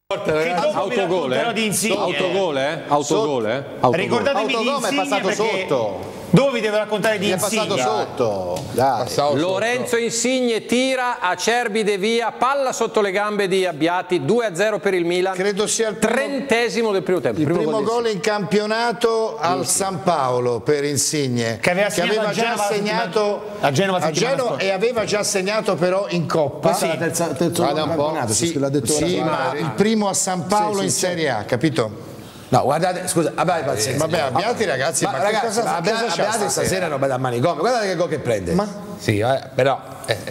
Autogol, autogol. Ricordatevi di Insigne perché dove vi devo raccontare di Insigne? È passato sotto. Lorenzo Insigne tira, Acerbi devia, palla sotto le gambe di Abbiati, 2-0 per il Milan. Credo sia il trentesimo del primo tempo. Il primo gol in campionato al San Paolo per Insigne, che aveva già segnato a Genova e aveva già segnato però in Coppa. Questa è la terzo campionato, ma il primo a San Paolo in Serie A, capito? No, guardate, scusa, abbiate pazienza. Vabbè, Abbiati ragazzi, ma ragazzi, Abbiati stasera non da manicomio, guardate che gol che prende. Ma sì, però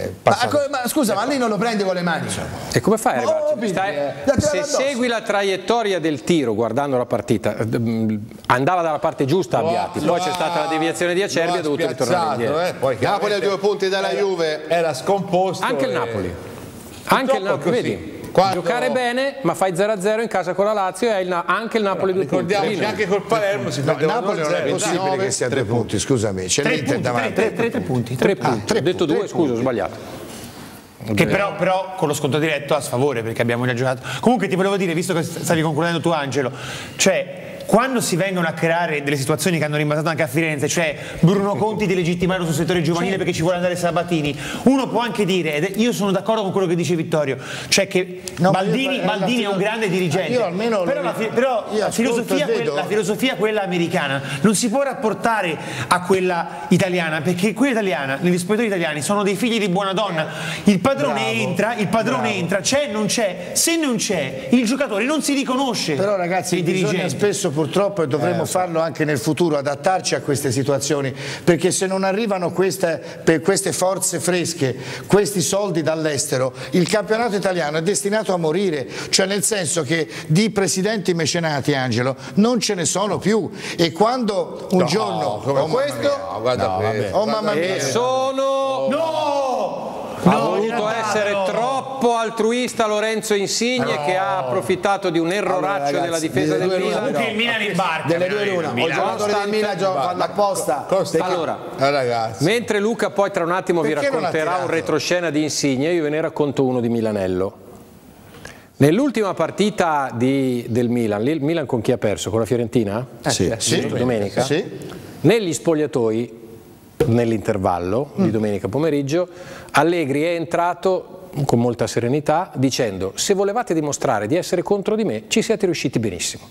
ma scusa, ma lì non lo prende con le mani. E come fai a arrivarci? Se segui la traiettoria del tiro guardando la partita, andava dalla parte giusta Abbiati, poi c'è stata la deviazione di Acerbi e ha dovuto ritornare indietro. Poi Napoli a 2 punti dalla Juve, era scomposto. Anche il Napoli. Anche il Napoli, vedi? Giocare bene, ma fai 0-0 in casa con la Lazio e anche il Napoli 2 punti. Ricordiamoci anche col Palermo si perde Napoli non è possibile che sia 3 punti, scusami, c'è l'Inter davanti. 3 punti. Ho detto 2, scusa, ho sbagliato. Che però con lo sconto diretto a sfavore perché abbiamo già giocato. Comunque ti volevo dire, visto che stavi concludendo tu Angelo, cioè quando si vengono a creare delle situazioni che hanno rimbalzato anche a Firenze, cioè Bruno Conti di legittimare sul settore giovanile perché ci vuole andare Sabatini, uno può anche dire, ed io sono d'accordo con quello che dice Vittorio, cioè che Maldini è un grande dirigente, però la filosofia quella americana non si può rapportare a quella italiana, perché quella italiana, negli spogliatoi italiani sono dei figli di buona donna, il padrone entra, c'è, non c'è, se non c'è il giocatore non si riconosce. Però ragazzi, bisogna spesso purtroppo, e dovremmo farlo anche nel futuro, adattarci a queste situazioni, perché se non arrivano per queste forze fresche, questi soldi dall'estero, il campionato italiano è destinato a morire, cioè nel senso che di presidenti mecenati, Angelo, non ce ne sono più, e quando un giorno mamma mia, ha voluto essere troppo altruista Lorenzo Insigne, che ha approfittato di un erroraccio della difesa del Milan. Che il Milan imbarca. Delle due l'una, o il giocatore del Milan fanno apposta. Allora, mentre Luca poi tra un attimo vi racconterà un retroscena di Insigne, io ve ne racconto uno di Milanello. Nell'ultima partita del Milan, il Milan con chi ha perso? Con la Fiorentina? Sì. Domenica? Sì. Negli spogliatoi, nell'intervallo di domenica pomeriggio, Allegri è entrato con molta serenità dicendo: se volevate dimostrare di essere contro di me, ci siete riusciti benissimo.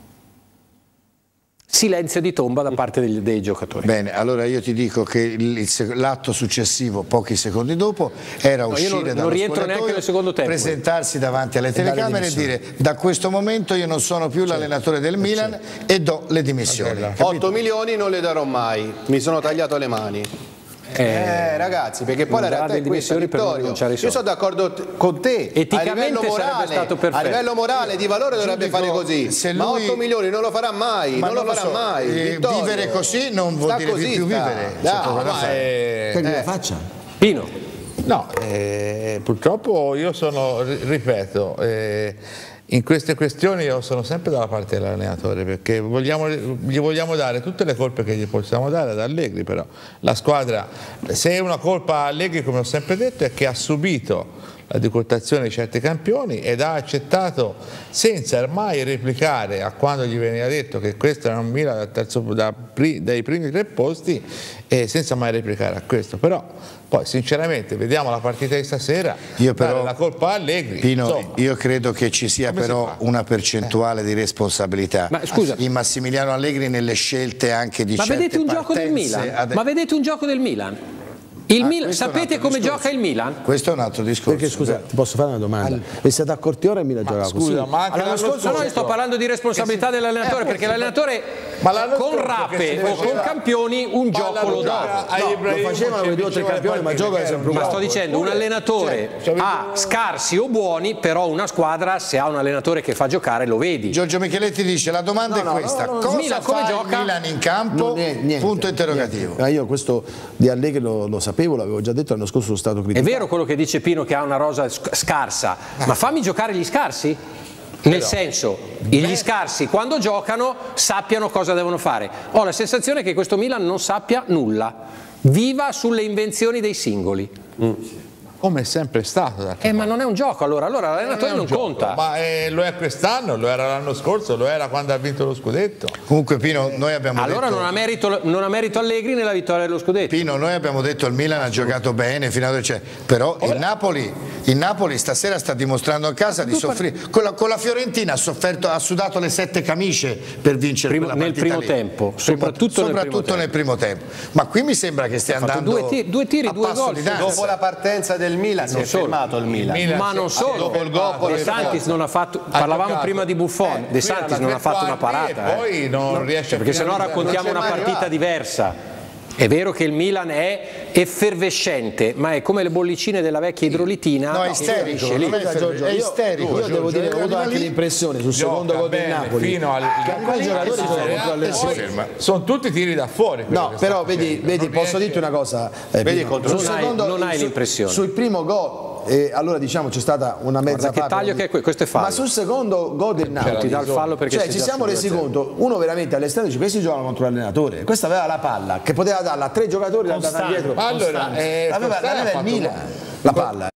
Silenzio di tomba da parte dei giocatori. Bene, allora io ti dico che l'atto successivo, pochi secondi dopo, era uscire dallo spogliatoio, presentarsi davanti alle telecamere e dire: da questo momento io non sono più l'allenatore del Milan e do le dimissioni. 8 milioni non le darò mai, mi sono tagliato le mani. Ragazzi, perché poi la realtà è questa, Vittorio. Io sono d'accordo con te, a livello morale, di valore dovrebbe fare così, ma 8 milioni non lo farà mai, non lo farà mai. Vivere così non vuol dire più vivere. Che la faccia? Pino. No, purtroppo io sono, ripeto, in queste questioni io sono sempre dalla parte dell'allenatore, perché gli vogliamo dare tutte le colpe che gli possiamo dare ad Allegri, però la squadra, se è una colpa a Allegri, come ho sempre detto, è che ha subito la decurtazione di certi campioni ed ha accettato, senza mai replicare a quando gli veniva detto che questo era un Milan dai primi 3 posti, e senza mai replicare a questo. Però poi sinceramente vediamo la partita di stasera, io però, la colpa a Allegri. Pino, io credo che ci sia però una percentuale di responsabilità in Massimiliano Allegri nelle scelte anche di certe vedete un gioco del Milan? Ma vedete un gioco del Milan? Sapete come gioca il Milan? Questo è un altro discorso. Perché scusa, ti posso fare una domanda? E siete accorti ora il Milan giocava così? L'anno scorso io sto parlando di responsabilità dell'allenatore, perché l'allenatore con Rape o con campioni un gioco lo dà. Lo facevano con 2 o 3 campioni, ma gioca sempre uguale. Ma sto dicendo, un allenatore ha scarsi o buoni, però una squadra, se ha un allenatore che fa giocare, lo vedi. Giorgio Micheletti dice: la domanda è questa: cosa fa il Milan in campo? Punto interrogativo. Io questo di Allegri lo sapevo, l'avevo già detto, l'anno scorso sono stato criticato. È vero quello che dice Pino, che ha una rosa scarsa, ma fammi giocare gli scarsi? Nel senso, gli scarsi quando giocano sappiano cosa devono fare. Ho la sensazione che questo Milan non sappia nulla, viva sulle invenzioni dei singoli. Come è sempre stato. Ma non è un gioco, allora l'allenatore non conta. Ma lo è quest'anno, lo era l'anno scorso, lo era quando ha vinto lo scudetto. Comunque Pino, noi abbiamo detto... Allora non ha merito Allegri nella vittoria dello scudetto. Pino, noi abbiamo detto il Milan ha giocato bene, fino ad oggi, però il Napoli stasera sta dimostrando a casa di soffrire. Con la Fiorentina ha sudato le 7 camicie per vincere quella partita nel primo tempo, soprattutto nel primo tempo. Ma qui mi sembra che stia andando due tiri, 2 gol. Dopo la partenza del Milan si è fermato il Milan. Ma non solo, dopo il gol De Santis non ha fatto, parlavamo prima di Buffon, De Santis non ha fatto una parata, poi non riesce perché sennò raccontiamo una partita diversa. È vero che il Milan è effervescente, ma è come le bollicine della vecchia idrolitina. No, è isterico, è isterico. Io devo dire, ho avuto anche l'impressione sul secondo gol del Napoli fino che alcuni giocatori sono tutti tiri da fuori. No, però vedi, posso dirti una cosa, non hai l'impressione. Sul primo gol allora diciamo c'è stata una mezza che taglio che è questo è fallo. Ma sul secondo gol del Napoli ti dà il fallo perché ci siamo resi conto, uno veramente all'esterno dice questi giocano contro l'allenatore, questo aveva la palla che poteva darla a 3 giocatori, l'ha data dietro, allora l'aveva il Milan la palla.